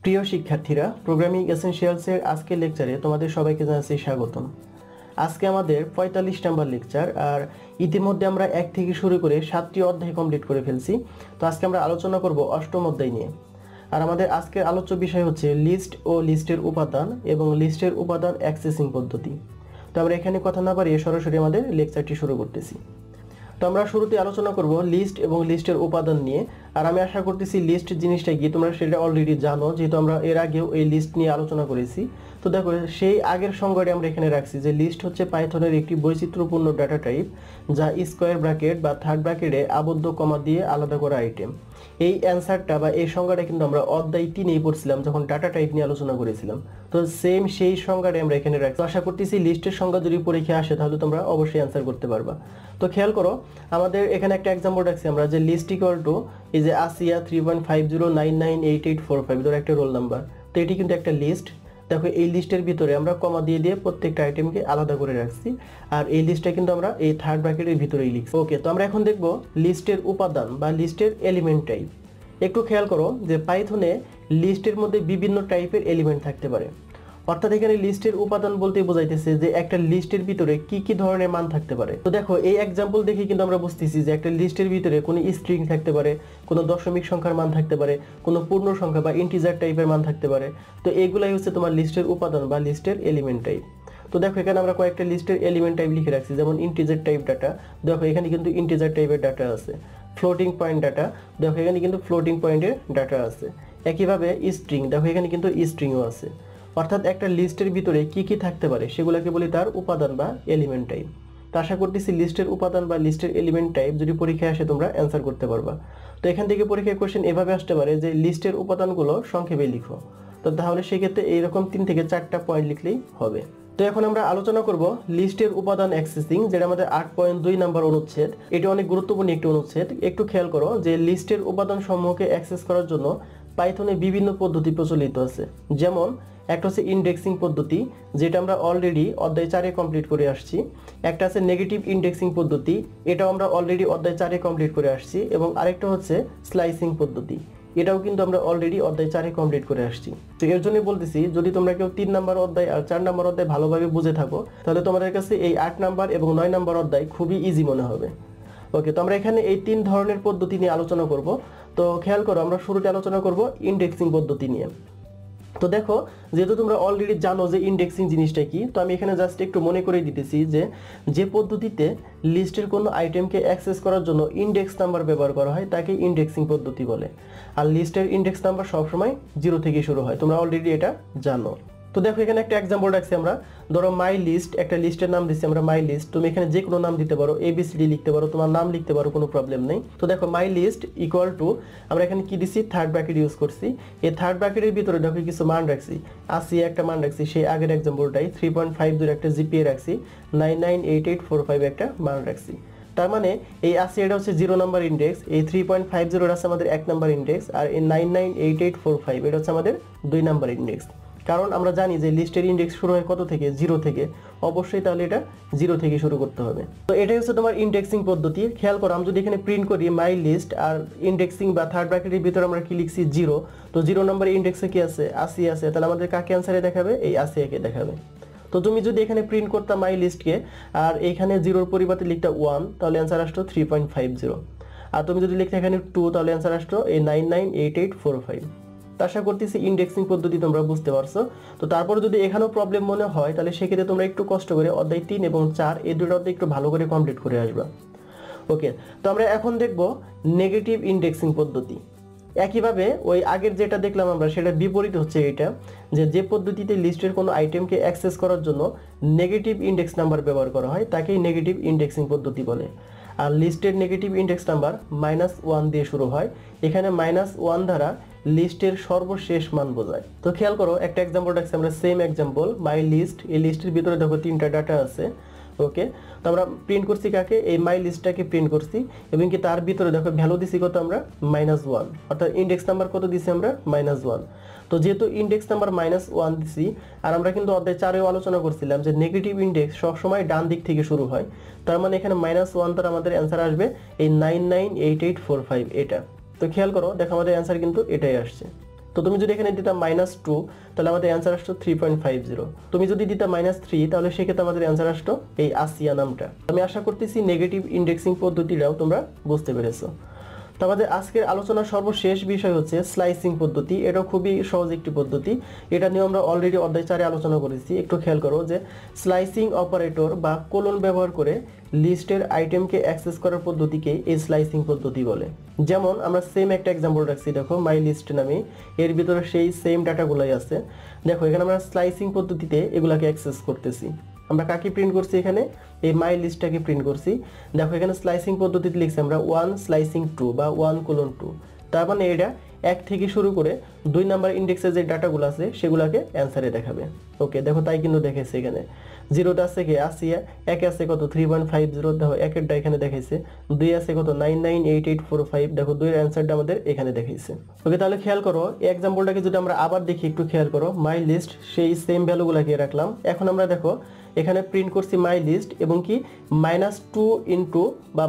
প্রিয় শিক্ষার্থীরা, প্রোগ্রামিং এসেনশিয়ালসের আজকের লেকচারে তোমাদের সবাইকে জানাচ্ছি স্বাগতম। আজকে আমাদের 45 নাম্বার লেকচার, আর ইতিমধ্যে আমরা 1 থেকে শুরু করে 7টি অধ্যায় কমপ্লিট করে ফেলছি। তো আজকে আমরা আলোচনা করব 8ম অধ্যায় নিয়ে। আর আমাদের আজকের আলোচ্য বিষয় হচ্ছে লিস্ট ও লিস্টের উপাদান এবং লিস্টের উপাদান অ্যাক্সেসিং পদ্ধতি। তো আমরা এখানে কথা না বাড়িয়ে সরাসরি আমাদের লেকচারটি শুরু করতেছি। তো আমরা শুরুতে আলোচনা করব লিস্ট এবং লিস্টের উপাদান নিয়ে। আর আমি আশা করতেছি লিস্ট জিনিসটা কি তোমরা সেটা অলরেডি জানো, যেহেতু আমরা এর আগেও এই লিস্ট নিয়ে আলোচনা করেছি। তো দেখো, সেই আগের সংজ্ঞাটি আমরা এখানে রাখছি যে লিস্ট হচ্ছে পাইথনের একটি বৈচিত্র্যপূর্ণ ডাটা টাইপ, যা স্কোয়ার ব্র্যাকেট বা থার্ড ব্র্যাকেটে আবদ্ধ কমা দিয়ে আলাদা করা আইটেম। এই অ্যান্সারটা বা এই সংজ্ঞাটা কিন্তু আমরা অধ্যায় 3-এই পড়ছিলাম যখন ডাটা টাইপ নিয়ে আলোচনা করেছিলাম। তো সেম সেই সংজ্ঞাটা আমরা এখানে রাখছি। আশা করতেছি লিস্টের সংজ্ঞা যদি পরীক্ষা আসে তাহলে তোমরা অবশ্যই অ্যান্সার করতে পারবা। তো খেয়াল করো, আমাদের এখানে একটা এক্সাম্পল রাখছি আমরা যে লিস্ট ইকুয়াল টু এই যে আসিয়া 3.50998845 ধরো একটা রোল নাম্বার। তো এটি কিন্তু একটা লিস্ট। দেখো, এই লিস্টের ভিতরে আমরা কমা দিয়ে দিয়ে প্রত্যেকটা আইটেমকে আলাদা করে রাখছি, আর এই লিস্টটা কিন্তু আমরা এই থার্ড ব্র্যাকেটের ভিতরেই লিখছি। ওকে, তো আমরা এখন দেখব লিস্টের উপাদান বা লিস্টের এলিমেন্ট টাইপ। একটু খেয়াল করো যে পাইথনে লিস্টের মধ্যে বিভিন্ন টাইপের এলিমেন্ট থাকতে পারে। অর্থাৎ এখানে লিস্টের উপাদান বলতে বোঝাইতেছে যে একটা লিস্টের ভিতরে কি কি ধরনের মান থাকতে পারে। তো দেখো, এই এক্সাম্পল দেখে কিন্তু আমরা বুঝতেছি যে একটা লিস্টের ভিতরে কোনো স্ট্রিং থাকতে পারে, কোনো দশমিক সংখ্যার মান থাকতে পারে, কোনো পূর্ণ সংখ্যা বা ইন্টিজার টাইপের মান থাকতে পারে। তো এগুলাই হচ্ছে তোমার লিস্টের উপাদান বা লিস্টের এলিমেন্ট টাইপ। তো দেখো, এখানে আমরা কয়েকটা লিস্টের এলিমেন্ট টাইপ লিখে রাখছি, যেমন ইন্টিজার টাইপ ডাটা। দেখো, এখানে কিন্তু ইন্টিজার টাইপের ডাটা আছে। ফ্লোটিং পয়েন্ট ডাটা, দেখো এখানে কিন্তু ফ্লোটিং পয়েন্টের ডাটা আছে। একইভাবে স্ট্রিং, দেখো এখানে কিন্তু স্ট্রিংও আছে। অর্থাৎ একটা লিস্টের ভিতরে কি কি থাকতে পারে সেগুলোকে বলি তার উপাদান বা এলিমেন্ট টাইপ। তো আশা করতেছি লিস্টের উপাদান বা লিস্টের এলিমেন্ট টাইপ যদি পরীক্ষায় আসে তোমরা অ্যান্সার করতে পারবা। তো এখান থেকে পরীক্ষায় কোশ্চেন এভাবে আসতে পারে যে লিস্টের উপাদানগুলো সংক্ষেপে লিখো। তো তাহলে সেক্ষেত্রে এইরকম 3 থেকে 4টা পয়েন্ট লিখলেই হবে। তো এখন আমরা আলোচনা করব লিস্টের উপাদান অ্যাক্সেসিং, যেটা আমাদের 8.2 নাম্বার অনুচ্ছেদ। এটি অনেক গুরুত্বপূর্ণ একটি অনুচ্ছেদ। একটু খেয়াল করো যে লিস্টের উপাদান সমূহকে অ্যাক্সেস করার জন্য পাইথনে বিভিন্ন পদ্ধতি প্রচলিত আছে। যেমন একটা হচ্ছে ইন্ডেক্সিং পদ্ধতি, যেটা আমরা অলরেডি অধ্যায় 4-এ কমপ্লিট করে আসছি। একটা আছে নেগেটিভ ইন্ডেক্সিং পদ্ধতি, এটাও আমরা অলরেডি অধ্যায় 4-এ কমপ্লিট করে আসছি। এবং আরেকটা হচ্ছে স্লাইসিং পদ্ধতি, এটাও কিন্তু আমরা অলরেডি অধ্যায় 4-এ কমপ্লিট করে আসছি। তো এর জন্য বলতেছি, যদি তোমরা কেউ 3 নাম্বার অধ্যায় আর 4 নাম্বার অধ্যায় ভালোভাবে বুঝে থাকো তাহলে তোমাদের কাছে এই 8 নাম্বার এবং 9 নাম্বার অধ্যায় খুবই ইজি মনে হবে। ওকে, তো আমরা এখানে এই 3 ধরনের পদ্ধতি নিয়ে আলোচনা করব। তো খেয়াল করো, আমরা শুরুতে আলোচনা করব ইন্ডেক্সিং পদ্ধতি নিয়ে। তো দেখো, যেহেতু তোমরা অলরেডি জানো যে ইন্ডেক্সিং জিনিসটা কি, তো আমি এখানে জাস্ট একটু মনে করে দিতেছি যে পদ্ধতিতে লিস্টের কোনো আইটেমকে অ্যাক্সেস করার জন্য ইন্ডেক্স নাম্বার ব্যবহার করা হয় তাকে ইন্ডেক্সিং পদ্ধতি বলে। আর লিস্টের ইন্ডেক্স নাম্বার সবসময় 0 থেকে শুরু হয়, তোমরা অলরেডি এটা জানো। তো দেখো, এখানে একটা এক্সাম্পল রাখছি আমরা। ধরো মাই লিস্ট, একটা লিস্টের নাম দিচ্ছি আমরা মাই লিস্ট। তুমি এখানে যে কোনো নাম দিতে পারো, ABCD লিখতে পারো, তোমার নাম লিখতে পারো, কোনো প্রবলেম নেই। তো দেখো, মাই লিস্ট ইকুয়াল টু আমরা এখানে কি দিছি, থার্ড ব্র্যাকেট ইউজ করছি। এই থার্ড ব্র্যাকেটের ভিতরে দেখো কিছু মান রাখছি। 80 একটা মান রাখছি, সেই আগের এক্সাম্পলটাই 3.50 একটা GPA রাখছি, 998845 একটা মান রাখছি। তার মানে এই 80 এটা হচ্ছে 0 নাম্বার ইন্ডেক্স, এই 3.50 আছে আমাদের 1 নাম্বার ইন্ডেক্স, আর এই 998845 এটা হচ্ছে আমাদের 2 নাম্বার ইন্ডেক্স। কারণ আমরা জানি যে লিস্টের ইন্ডেক্স শুরু হয় কত থেকে, 0 থেকে। অবশ্যই তাহলে এটা 0 থেকে শুরু করতে হবে। তো এটাই হচ্ছে তোমার ইন্ডেক্সিং পদ্ধতি। খেয়াল করো, আমি যদি এখানে প্রিন্ট করি মাই লিস্ট, আর ইন্ডেক্সিং বা থার্ড ব্র্যাকেটের ভিতরে আমরা কি লিখছি, 0। তো 0 নম্বর ইন্ডেক্সে কি আছে, 80 আছে। তাহলে আমাদের কাকে অ্যান্সারে দেখাবে, এই 80 দেখাবে। তো তুমি যদি এখানে প্রিন্ট করতাম মাই লিস্টকে, আর এখানে 0-র পরিবর্তে লিখতা 1, তাহলে অ্যান্সার আসতো 3.50। আর তুমি যদি লিখতে এখানে 2, তাহলে অ্যান্সার আসতো এই 998845। আশা করতেছি ইন্ডেক্সিং পদ্ধতি তোমরা বুঝতে পারছো। তো তারপর যদি এখানেও প্রবলেম মনে হয় তাহলে সেক্ষেত্রে তোমরা একটু কষ্ট করে অধ্যায় 3 এবং 4 এই দুটো অধ্যায় একটু ভালো করে কমপ্লিট করে আসবা। ওকে, তো আমরা এখন দেখব নেগেটিভ ইন্ডেক্সিং পদ্ধতি। একইভাবে ওই আগের যেটা দেখলাম আমরা সেটা বিপরীত হচ্ছে এটা, যে পদ্ধতিতে লিস্টের কোনো আইটেমকে অ্যাক্সেস করার জন্য নেগেটিভ ইন্ডেক্স নাম্বার ব্যবহার করা হয় তাকেই নেগেটিভ ইন্ডেক্সিং পদ্ধতি বলে। আর লিস্টের নেগেটিভ ইন্ডেক্স নাম্বার -1 দিয়ে শুরু হয়। এখানে -1 দ্বারা লিস্টের সর্বশেষ মান বোঝায়। তো খেয়াল করো, একটা এক্সাম্পল রাখছি আমরা, সেম এক্সাম্পল মাই লিস্ট। এই লিস্টের ভিতরে দেখো 3টা ডাটা আছে। ওকে, তো আমরা প্রিন্ট করছি কাকে, এই মাই লিস্টটাকে প্রিন্ট করছি, এবং কি তার ভিতরে দেখো ভ্যালু দিছি কত আমরা, -1। অর্থাৎ ইন্ডেক্স নাম্বার কত দিছি আমরা, -1। তো যেহেতু ইন্ডেক্স নাম্বার -1 দিছি, আর আমরা কিন্তু অধ্যায় 4-এও আলোচনা করছিলাম যে নেগেটিভ ইন্ডেক্স সবসময় ডান দিক থেকে শুরু হয়। তার মানে এখানে -1 দ্বারা আমাদের অ্যান্সার আসবে এই 998845 এটা। তো খেয়াল করো, দেখো আমাদের অ্যান্সার কিন্তু এটাই আসছে। তো তুমি যদি এখানে দিতা -2 তাহলে আমাদের অ্যান্সার আসতো 3.50। তুমি যদি দিতা -3 তাহলে সেক্ষেত্রে আমাদের অ্যান্সার আসতো এই আসিয়া নামটা। আমি আশা করতেছি নেগেটিভ ইন্ডেক্সিং পদ্ধতিটাও তোমরা বুঝতে পেরেছো। তো আমাদের আজকের আলোচনার সর্বশেষ বিষয় হচ্ছে স্লাইসিং পদ্ধতি। এটা খুবই সহজ একটি পদ্ধতি, এটা নিয়ে আমরা অলরেডি অধ্যায় 4 আলোচনা করেছি। একটু খেয়াল করো যে স্লাইসিং অপারেটর বা কোলন ব্যবহার করে লিস্টের আইটেমকে অ্যাক্সেস করার পদ্ধতিকে এই স্লাইসিং পদ্ধতি বলে। যেমন আমরা সেম একটা এক্সাম্পল রাখছি, দেখো মাই লিস্ট নামে, এর ভিতরে সেই সেম ডাটাগুলাই আছে। দেখো এখানে আমরা স্লাইসিং পদ্ধতিতে এগুলাকে অ্যাক্সেস করতেছি। আমরা কাকে প্রিন্ট করছি, এখানে এই মাই লিস্টটাকে প্রিন্ট করছি। দেখো এখানে স্লাইসিং পদ্ধতিতে লিখছি আমরা 1/2 বা 1:2, তার মানে এটা 1 থেকে শুরু করে 2 নাম্বার ইন্ডেক্সে যে ডাটাগুলো আছে সেগুলোকে অ্যান্সারে দেখাবে। ওকে, দেখো তাই কিন্তু দেখেছে এখানে 0টা আছে কি আসিয়া, 1 আছে কত 3.50, দেখো 1এরটা এখানে দেখাইছে, 2 আছে কত 998845, দেখো 2 এর অ্যান্সারটা আমাদের এখানে দেখাইছে। ওকে, তাহলে খেয়াল করো এই এক্সাম্পলটাকে যদি আমরা আবার দেখি, একটু খেয়াল করো, মাই লিস্ট সেই সেম ভ্যালুগুলোকে রাখলাম। এখন আমরা দেখো এখানে প্রিন্ট করছি মাই লিস্ট এবং কি -2 ইনটু বা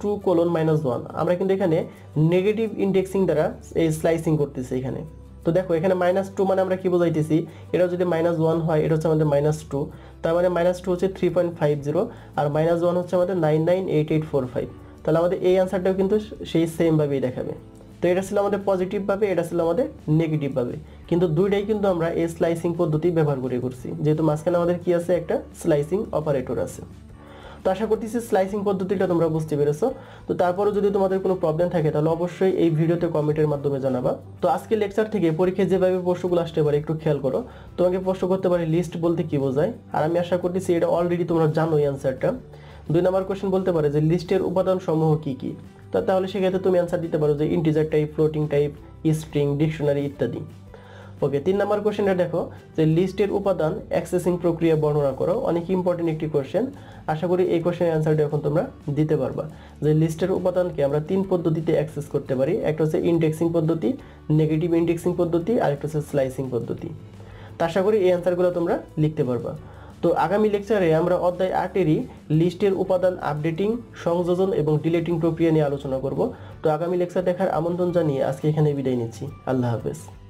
-2:-1, আমরা কিন্তু এখানে নেগেটিভ ইন্ডেক্সিং দ্বারা এই স্লাইসিং করতেছি এখানে। তো দেখো এখানে -2 মানে আমরা কি বোঝাইতেছি, এটা যদি -1 হয় এটা হচ্ছে আমাদের -2, তার মানে -2 হচ্ছে 3.50 আর -1 হচ্ছে আমাদের 998845। তাহলে আমাদের এই অ্যান্সারটাও কিন্তু সেই সেম ভাবেই দেখাবে। তো এটা ছিল আমাদের পজিটিভ ভাবে, এটা ছিল আমাদের নেগেটিভ ভাবে, কিন্তু দুইটাই কিন্তু আমরা এই স্লাইসিং পদ্ধতি ব্যবহার করে করছি, যেহেতু মাঝখানে আমাদের কি আছে, একটা স্লাইসিং অপারেটর আছে। তো আশা করতেছি স্লাইসিং পদ্ধতিটা তোমরা বুঝতে পেরেছো। তো তারপরে যদি তোমাদের কোনো প্রবলেম থাকে তাহলে অবশ্যই এই ভিডিওতে কমেন্টের মাধ্যমে জানাবা। তো আজকে লেকচার থেকে পরীক্ষায় যেভাবে প্রশ্নগুলো আসতে পারে একটু খেয়াল করো। তোমাকে প্রশ্ন করতে পারে লিস্ট বলতে কি বোঝায়, আর আমি আশা করতেছি এটা অলরেডি তোমরা জানো এই অ্যান্সারটা। 2 নাম্বার কোশ্চেন বলতে পারে যে লিস্টের উপাদান সমূহ কি কি, তাহলে সেক্ষেত্রে তুমি অ্যান্সার দিতে পারো যে integer type, floating type, string, dictionary ইত্যাদি। ওকে, 3 নাম্বার কোশ্চেনটা দেখো যে লিস্টের উপাদান অ্যাক্সেসিং প্রক্রিয়া বর্ণনা করো। অনেক ইম্পর্টেন্ট একটি কোশ্চেন, আশা করি এই কোশ্চেনের অ্যান্সারটা এখন তোমরা দিতে পারবা। যে লিস্টের উপাদানকে আমরা 3 পদ্ধতিতে অ্যাক্সেস করতে পারি, একটা হচ্ছে ইন্ডেক্সিং পদ্ধতি, নেগেটিভ ইন্ডেক্সিং পদ্ধতি, আর একটা হচ্ছে স্লাইসিং পদ্ধতি। তো আশা করি এই অ্যান্সারগুলো তোমরা লিখতে পারবা। তো আগামী লেকচারে আমরা অধ্যায় 8-এরই লিস্টের উপাদান আপডেটিং, সংযোজন এবং ডিলিটিং প্রক্রিয়া নিয়ে আলোচনা করব। তো আগামী লেকচার দেখার আমন্ত্রণ জানিয়ে আজকে এখানে বিদায় নিচ্ছি। আল্লাহ হাফেজ।